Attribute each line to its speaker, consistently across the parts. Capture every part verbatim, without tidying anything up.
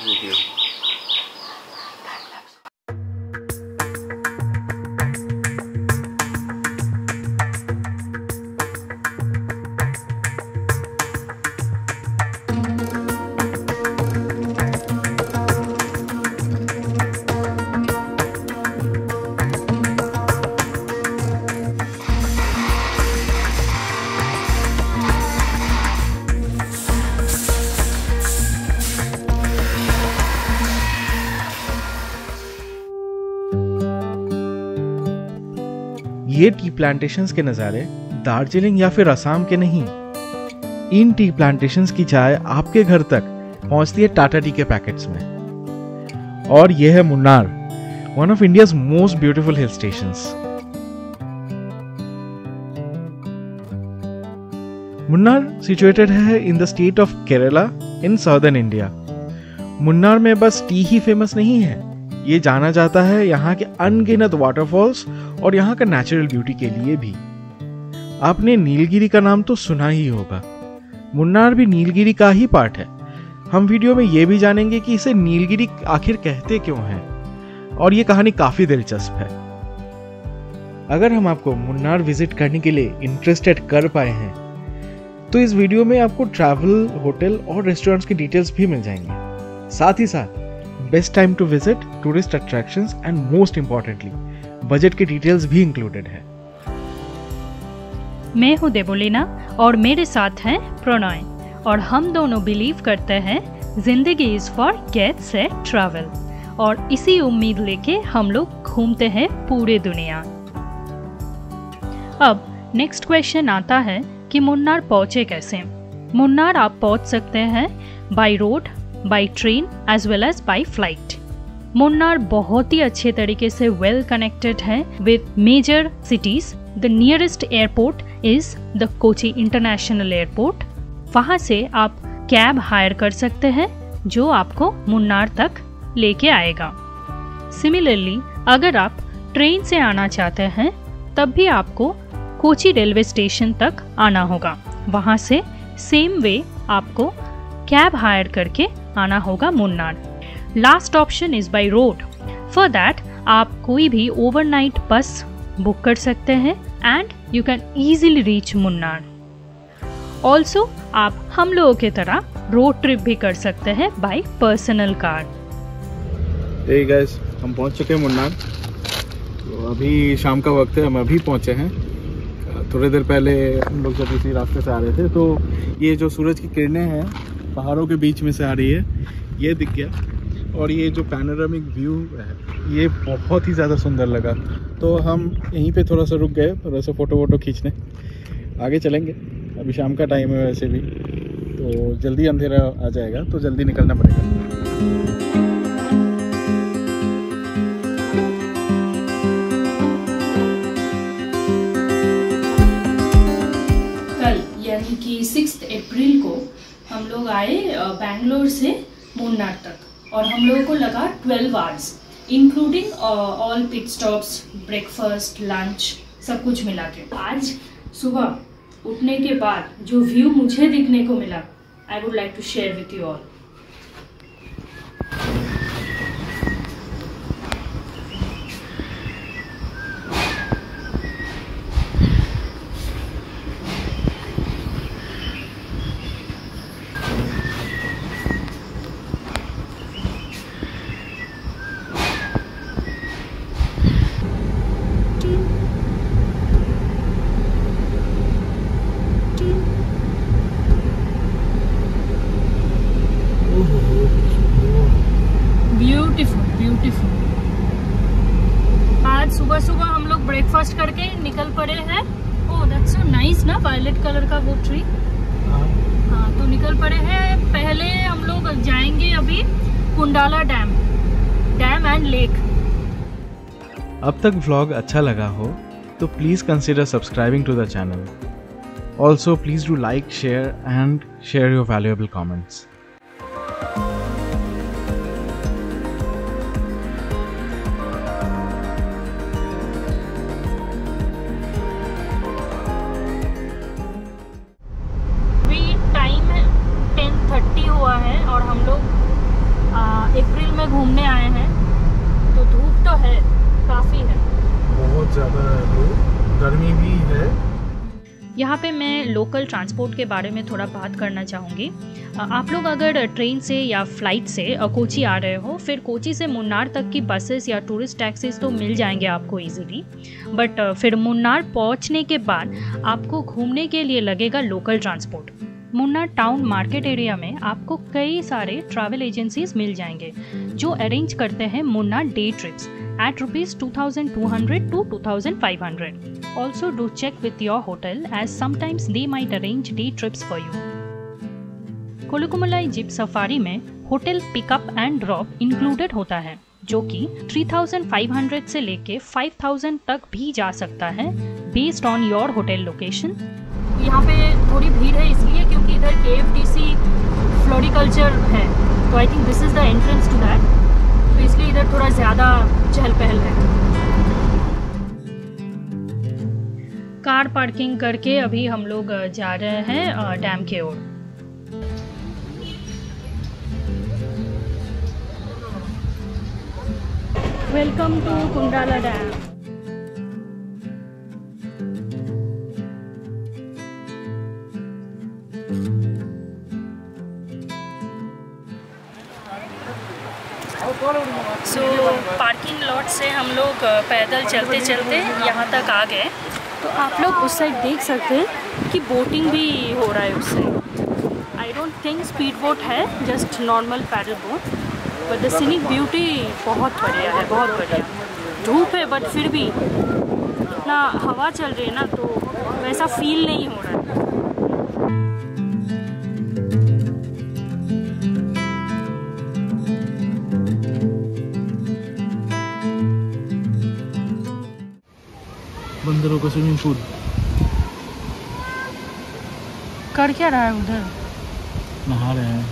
Speaker 1: with you.
Speaker 2: ये tea plantations के नज़ारे दार्जिलिंग या फिर असम के नहीं, इन टी प्लांटेशंस की चाय आपके घर तक पहुंचती है टाटा टी के पैकेट्स में। और यह है Munnar, one of India's most beautiful hill stations. Munnar situated है in the state of Kerala in southern India. Munnar में बस टी ही फेमस नहीं है, ये जाना जाता है यहाँ के अनगिनत वाटरफॉल्स और यहाँ का नेचुरल ब्यूटी के लिए भी। आपने नीलगिरी का नाम तो सुना ही होगा, मुन्नार भी नीलगिरी का ही पार्ट है। हम वीडियो में ये भी जानेंगे कि इसे नीलगिरी आखिर कहते क्यों हैं, और ये कहानी काफी दिलचस्प है। अगर हम आपको मुन्नार विजिट करने के लिए इंटरेस्टेड कर पाए हैं तो इस वीडियो में आपको ट्रैवल, होटल और रेस्टोरेंट्स की डिटेल्स भी मिल जाएंगे। साथ ही साथ best time to visit, tourist attractions and most importantly budget की डिटेल्स भी इंक्लूडेड है।
Speaker 3: मैं हूँ देवोलीना और मेरे साथ हैं प्रणय, और हम दोनों बिलीव करते हैं जिंदगी is for get set travel, और इसी उम्मीद लेके हम लोग घूमते हैं पूरे दुनिया। अब नेक्स्ट क्वेश्चन आता है कि मुन्नार पहुँचे कैसे। मुन्नार आप पहुँच सकते हैं by road, by train as well as by flight. Munnar बहुत ही अच्छे तरीके से वेल कनेक्टेड है with major cities. The nearest airport is the Kochi international airport. वहाँ से आप कैब हायर कर सकते हैं जो आपको मुन्नार तक लेके आएगा। सिमिलरली अगर आप ट्रेन से आना चाहते हैं तब भी आपको कोची रेलवे स्टेशन तक आना होगा। वहाँ से सेम वे आपको कैब हायर करके आना होगा Munnar. Last option is by road. For that आप कोई भी ओवरनाइट बस बुक कर सकते हैं and you can easily reach Munnar. Also आप हम लोगों की तरह रोड ट्रिप भी कर सकते हैं by personal car.
Speaker 2: Hey guys, हम पहुंच चुके हैं मुन्नार। तो अभी शाम का वक्त है, हम अभी पहुंचे हैं। थोड़ी देर पहले हम लोग जब इसी रास्ते से आ रहे थे तो ये जो सूरज की किरणें हैं पहाड़ों के बीच में से आ रही है, ये दिख गया। और ये जो पैनोरामिक व्यू है ये बहुत ही ज़्यादा सुंदर लगा, तो हम यहीं पे थोड़ा सा रुक गए, थोड़ा सा फ़ोटो वोटो खींचने। आगे चलेंगे, अभी शाम का टाइम है वैसे भी, तो जल्दी अंधेरा आ जाएगा, तो जल्दी निकलना पड़ेगा।
Speaker 3: कल यानी कि सिक्स अप्रैल को हम लोग आए बैंगलोर से मुन्नार तक, और हम लोगों को लगा twelve hours including all pit stops, breakfast, lunch, सब कुछ मिला के। आज सुबह उठने के बाद जो व्यू मुझे दिखने को मिला, I would like to share with you all. Beautiful beautiful. आज सुबह सुबह हम लोग ब्रेकफास्ट करके निकल पड़े हैं। ओह दैट्स सो नाइस ना, वायलेट कलर का वो ट्री। हाँ, तो निकल पड़े हैं। पहले हम लोग जाएंगे अभी Kundala dam dam and lake.
Speaker 2: अब तक व्लॉग अच्छा लगा हो तो please consider subscribing to the channel. Also please do like, share and share your valuable comments.
Speaker 3: में घूमने आए हैं तो धूप तो है, काफ़ी है,
Speaker 2: बहुत ज़्यादा धूप, गर्मी भी है।
Speaker 3: यहाँ पे मैं लोकल ट्रांसपोर्ट के बारे में थोड़ा बात करना चाहूँगी। आप लोग अगर ट्रेन से या फ्लाइट से कोची आ रहे हो, फिर कोची से मुन्नार तक की बसेस या टूरिस्ट टैक्सीज तो मिल जाएंगे आपको इजीली, बट फिर मुन्नार पहुँचने के बाद आपको घूमने के लिए लगेगा local transport. Munnar town market area में आपको कई सारे ट्रैवल एजेंसीज मिल जाएंगे जो अरेंज करते हैं Munnar day trips at rupees two thousand two hundred to two thousand five hundred. Also do check with your hotel as sometimes they might arrange day trips for you. Kolukkumalai jeep safari में hotel pickup and drop included होता है जो कि three thousand five hundred से लेके five thousand तक भी जा सकता है based on your hotel location. यहाँ पे थोड़ी भीड़ है इसलिए क्योंकि इधर के एफ डी सी फ्लोरिकल्चर है, तो I think this is the entrance to that, तो इसलिए इधर थोड़ा ज़्यादा चहल पहल है। कार पार्किंग करके अभी हम लोग जा रहे हैं डैम के ओर। Welcome to Kundala dam. So parking lot से हम लोग पैदल चलते चलते यहाँ तक आ गए, तो आप लोग उस साइड देख सकते हैं कि बोटिंग भी हो रहा है उस side. I don't think speed boat है, just normal paddle boat, but the scenic beauty बहुत बढ़िया है, बहुत बढ़िया। धूप है बट फिर भी इतना हवा चल रही है ना, तो वैसा फील नहीं हो रहा है।
Speaker 2: बंदरों का स्विमिंग पूल
Speaker 3: कर क्या रहा है उधर?
Speaker 2: नहा रहे हैं।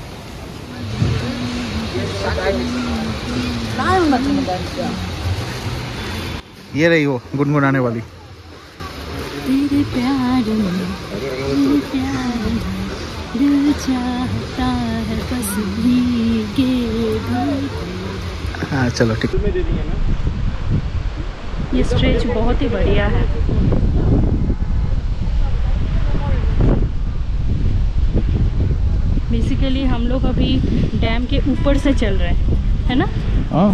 Speaker 2: ये रही वो गुनगुनाने वाली।
Speaker 3: तेरे प्यार में, तेरे प्यार में दिल चाहता है बस भीगे भीगे।
Speaker 2: हाँ चलो ठीक।
Speaker 3: ये स्ट्रेच बहुत ही बढ़िया है। बेसिकली हम लोग अभी डैम के ऊपर से चल रहे हैं, है ना?
Speaker 2: हाँ।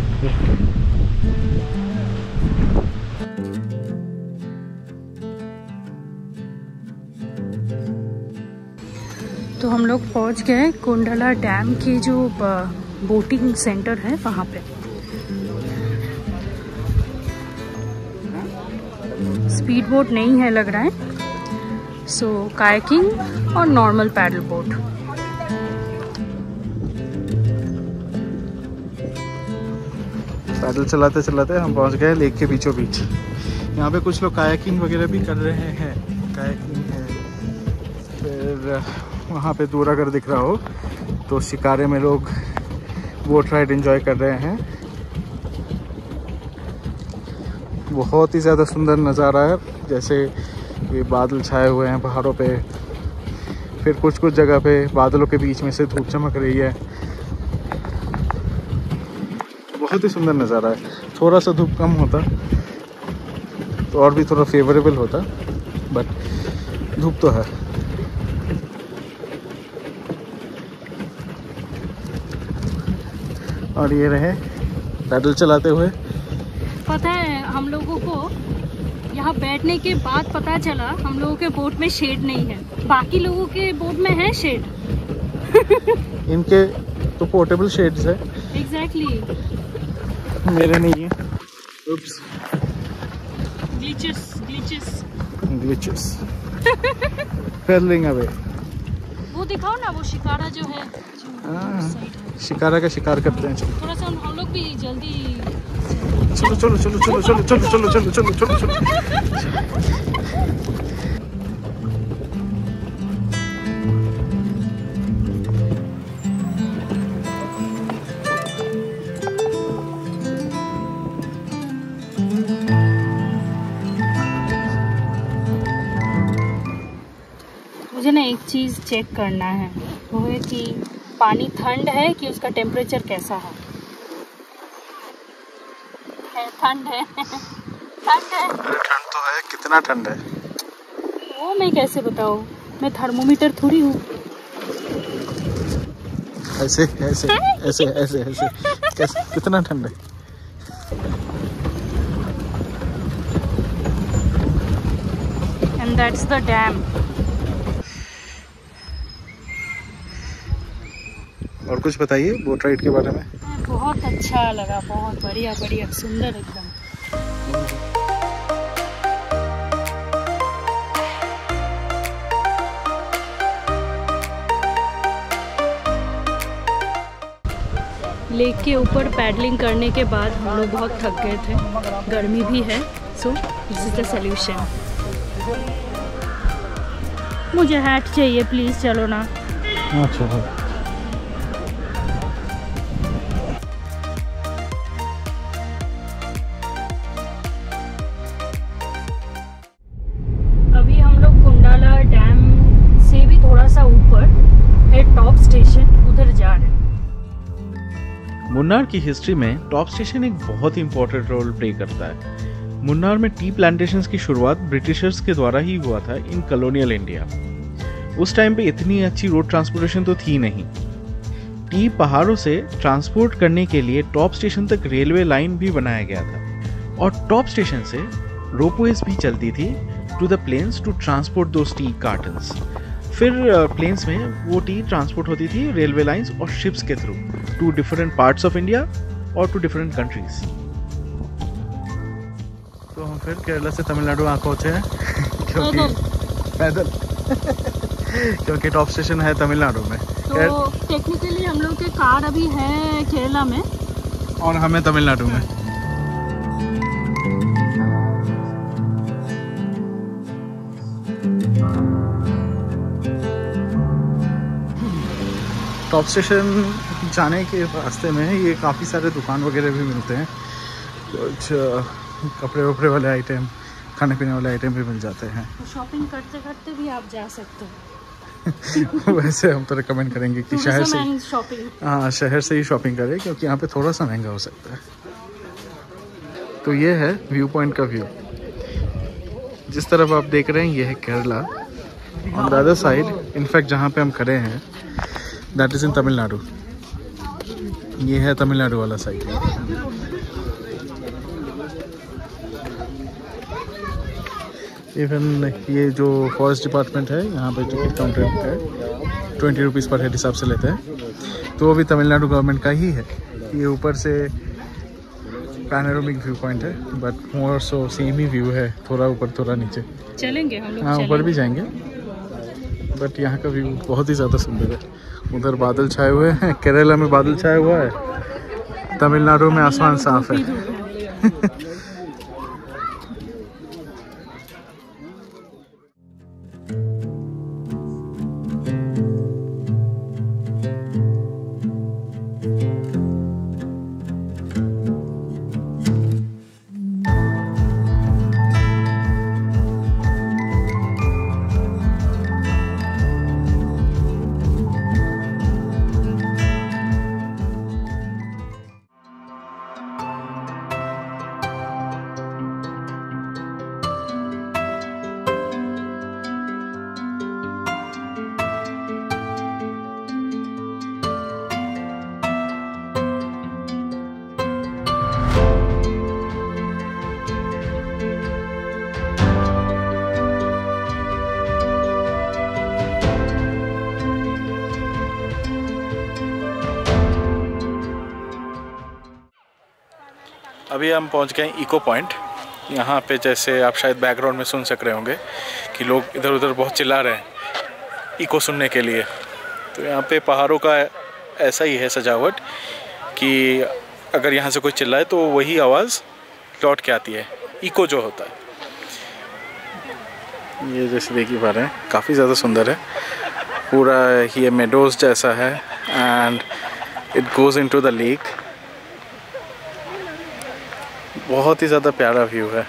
Speaker 3: तो हम लोग पहुंच गए कुंडला डैम के जो बोटिंग सेंटर है वहाँ पे। स्पीड बोट नहीं है लग रहा है, सो कायाकिंग और नॉर्मल पैडल बोट।
Speaker 2: पैदल चलाते चलाते हम पहुंच गए लेक के बीचों बीच। यहाँ पे कुछ लोग कायाकिंग वगैरह भी कर रहे हैं। कायाकिंग है, फिर वहाँ पे दूर अगर दिख रहा हो तो शिकारे में लोग बोट राइड एंजॉय कर रहे हैं। बहुत ही ज़्यादा सुंदर नज़ारा है, जैसे ये बादल छाए हुए हैं पहाड़ों पे, फिर कुछ कुछ जगह पे बादलों के बीच में से धूप चमक रही है। बहुत ही सुंदर नज़ारा है। थोड़ा सा धूप कम होता तो और भी थोड़ा फेवरेबल होता, बट धूप तो है। और ये रहे पैदल चलाते हुए।
Speaker 3: पता है हम लोगों को यहाँ बैठने के बाद पता चला हम लोगों के बोट में शेड नहीं है, बाकी लोगों के बोट में है शेड।
Speaker 2: इनके तो पोर्टेबल शेड्स है।
Speaker 3: Exactly exactly.
Speaker 2: मेरे नहीं है। Oops.
Speaker 3: Glitches glitches
Speaker 2: glitches paddling away.
Speaker 3: वो दिखाओ ना, वो शिकारा जो है,
Speaker 2: हाँ, शिकारा का शिकार करते हैं। चलो
Speaker 3: थोड़ा सा हम लोग भी जल्दी।
Speaker 2: चलो चलो चलो चलो चलो चलो चलो चलो चलो चलो चलो।
Speaker 3: मुझे ना एक चीज़ चेक करना है, वो है कि पानी ठंड है कि उसका टेम्परेचर कैसा है? है ठंड है। ठंड है।
Speaker 2: ठंड तो है, कितना ठंड है
Speaker 3: वो मैं कैसे बताऊँ, मैं थर्मोमीटर थोड़ी हूँ।
Speaker 2: ऐसे ऐसे ऐसे ऐसे ऐसे कैसे, कितना ठंड है।
Speaker 3: And that's the dam.
Speaker 2: और कुछ बताइए बोट राइड के बारे में।
Speaker 3: बहुत अच्छा लगा, बहुत बढ़िया बढ़िया सुंदर एकदम। लेक के ऊपर पैडलिंग करने के बाद हम लोग बहुत थक गए थे, गर्मी भी है, so this is the solution. मुझे हैट चाहिए प्लीज, चलो ना।
Speaker 2: अच्छा
Speaker 3: अभी हम लोग कुंडाला डैम से भी थोड़ा सा ऊपर है टॉप स्टेशन, उधर जा रहे हैं।
Speaker 2: मुन्नार की हिस्ट्री में टॉप स्टेशन एक बहुत ही इंपॉर्टेंट रोल प्ले करता है। मुन्नार में टी प्लांटेशंस की शुरुआत ब्रिटिशर्स के द्वारा ही हुआ था इन कॉलोनियल इंडिया। उस टाइम पे इतनी अच्छी रोड ट्रांसपोर्टेशन तो थी नहीं। टी पहाड़ों से ट्रांसपोर्ट करने के लिए टॉप स्टेशन तक रेलवे लाइन भी बनाया गया था और टॉप स्टेशन से रोपवेज भी चलती थी to the plains to transport those tea cartons. फिर प्लेन्स में वो टी ट्रांसपोर्ट होती थी रेलवे लाइंस और शिप्स के through to different parts of India और टू डिफरेंट कंट्रीज। तो हम फिर केरला से तमिलनाडु आ पहुँचे हैं क्योंकि पैदल क्योंकि टॉप स्टेशन है तमिलनाडु में।
Speaker 3: तो टेक्निकली हम लोग के कार अभी है केरला में
Speaker 2: और हमें तमिलनाडु में। टॉप स्टेशन जाने के रास्ते में ये काफ़ी सारे दुकान वगैरह भी मिलते हैं, कुछ कपड़े वपड़े वाले आइटम, खाने पीने वाले आइटम भी मिल जाते हैं।
Speaker 3: शॉपिंग करते करते भी आप जा सकते हो।
Speaker 2: वैसे हम तो रिकमेंड करेंगे कि शहर से
Speaker 3: शॉपिंग
Speaker 2: हाँ शहर से ही शॉपिंग करें क्योंकि यहाँ पे थोड़ा सा महंगा हो सकता है। तो ये है व्यू पॉइंट का व्यू। जिस तरफ आप देख रहे हैं ये है Kerala. On the other side in fact जहाँ पे हम खड़े हैं दैट इज़ इन तमिलनाडु। ये है तमिलनाडु वाला साइड। इवन ये जो फॉरेस्ट डिपार्टमेंट है यहाँ पे टिकट काउंटर है, ट्वेंटी रुपीज़ पर हेड हिसाब से लेते हैं। तो वो भी तमिलनाडु गवर्नमेंट का ही है। ये ऊपर से पैनोरामिक व्यू पॉइंट है बट मोर सो सेम ही व्यू है, थोड़ा ऊपर थोड़ा नीचे।
Speaker 3: चलेंगे हम लोग,
Speaker 2: हाँ ऊपर भी जाएंगे बट यहाँ का व्यू बहुत ही ज़्यादा सुंदर है। उधर बादल छाए हुए हैं, केरला में बादल छाया हुआ है, तमिलनाडु में आसमान साफ है। अभी हम पहुंच गए इको पॉइंट। यहाँ पे जैसे आप शायद बैकग्राउंड में सुन सक रहे होंगे कि लोग इधर उधर बहुत चिल्ला रहे हैं इको सुनने के लिए। तो यहाँ पे पहाड़ों का ऐसा ही है सजावट कि अगर यहाँ से कोई चिल्लाए तो वही आवाज़ लौट के आती है, इको जो होता है। ये जैसे देख ही पा रहे हैं काफ़ी ज़्यादा सुंदर है, पूरा ये मेडोज जैसा है and it goes into the lake. बहुत ही ज़्यादा प्यारा व्यू है।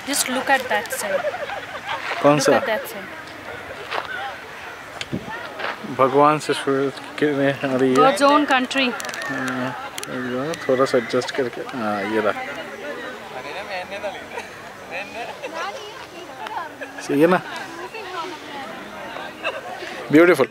Speaker 3: Just look at that side.
Speaker 2: कौन
Speaker 3: Look
Speaker 2: सा?
Speaker 3: at that side.
Speaker 2: भगवान से सूरज किरणें आ रही है।
Speaker 3: God's own country.
Speaker 2: हाँ, थोड़ा सा एडजस्ट करके, हाँ ये रहा, सही है ना, ब्यूटीफुल।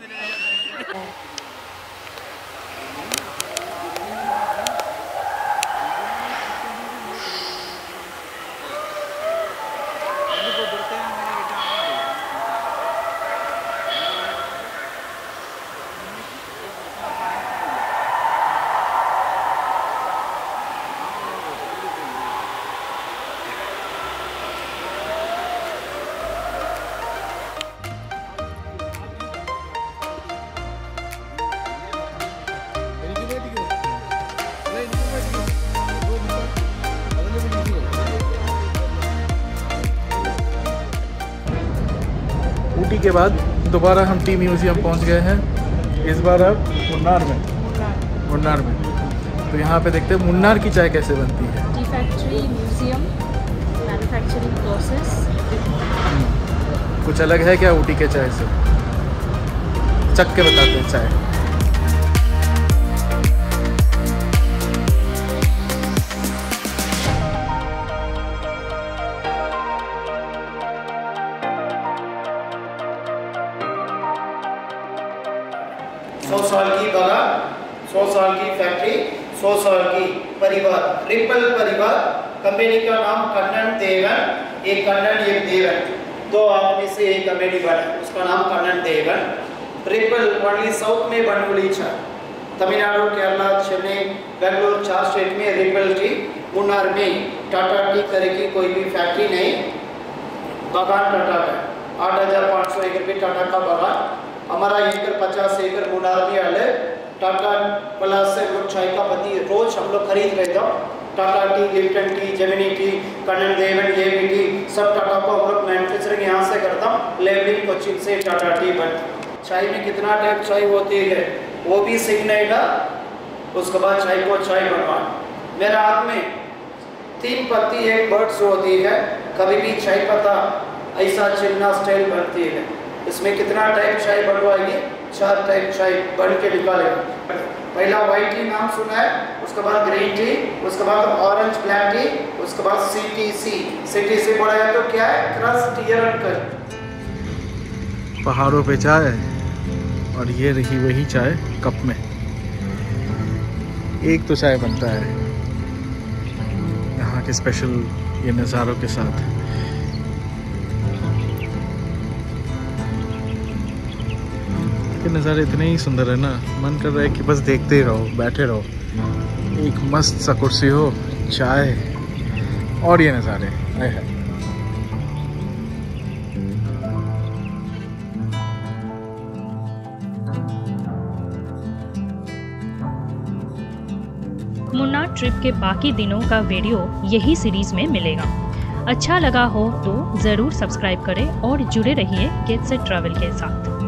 Speaker 2: ऊटी के बाद दोबारा हम टी म्यूज़ियम पहुंच गए हैं, इस बार अब मुन्नार में। मुन्नार में तो यहाँ पे देखते हैं मुन्नार की चाय कैसे बनती है।
Speaker 3: Tea factory, museum, manufacturing process.
Speaker 2: कुछ अलग है क्या ऊटी के चाय से? चख के बताते हैं चाय।
Speaker 1: सौ साल की बागान, सौ साल की फैक्ट्री, सौ साल की परिवार, रिपल परिवार। कंपनी का नाम कन्नन देवन, एक कन्नन एक देवन, दो आदमी से एक कंपनी बना, उसका नाम Kannan Devan. Ripple only south में बनोली चाय, तमिलनाडु, केरला, चेन्नई, बेंगलोर, चार स्टेट में रिपल टी। मुन्नार में टाटा टी तरह की कोई भी फैक्ट्री नहीं, बागान टाटा का आठ हजार पाँच सौ एकड़ पे टाटा का बागान। हमारा एकड़ पचास एकड़ मुन्नार में है। टाटा प्लस से लोग चाय का पत्ती रोज हम लोग खरीद रहे थे। Tata tea, Lipton tea, Gemini tea, Kannan Devan, ये भी टी, सब टाटा को हम लोग मैन्युफैक्चरिंग यहाँ से करता हूँ। लेबलिंग कोचिन से टाटा टी बनती। चाय में कितना टाइप चाय होती है वो भी सीखने का, उसके बाद चाय को चाय बनवाना। मेरे हाथ में तीन पत्ती एक बर्ड्स होती है, कभी भी चाय पत्ता ऐसा चिन्ना स्टाइल बनती है। इसमें कितना टाइप चाय बनवाएगी? चार टाइप चाय बन के निकालेगा। पहला वाइट टी नाम सुना है, उसके बाद ग्रीन टी, उसके बाद ऑरेंज ब्लैक टी, उसके बाद C T C. C T C बोला है तो क्या है? Crust tear uncle.
Speaker 2: पहाड़ों पे चाय और ये रही वही चाय कप में। एक तो चाय बनता है यहाँ के स्पेशल ये नज़ारों के साथ। के नज़ारे इतने ही सुंदर है ना, मन कर रहा है कि बस देखते ही रहो, बैठे रहो। एक मस्त सा कुर्सी हो, चाय और ये नज़ारे। आए हाय।
Speaker 3: मुन्नार ट्रिप के बाकी दिनों का वीडियो यही सीरीज में मिलेगा। अच्छा लगा हो तो ज़रूर सब्सक्राइब करें और जुड़े रहिए गेट सेट ट्रैवल के साथ।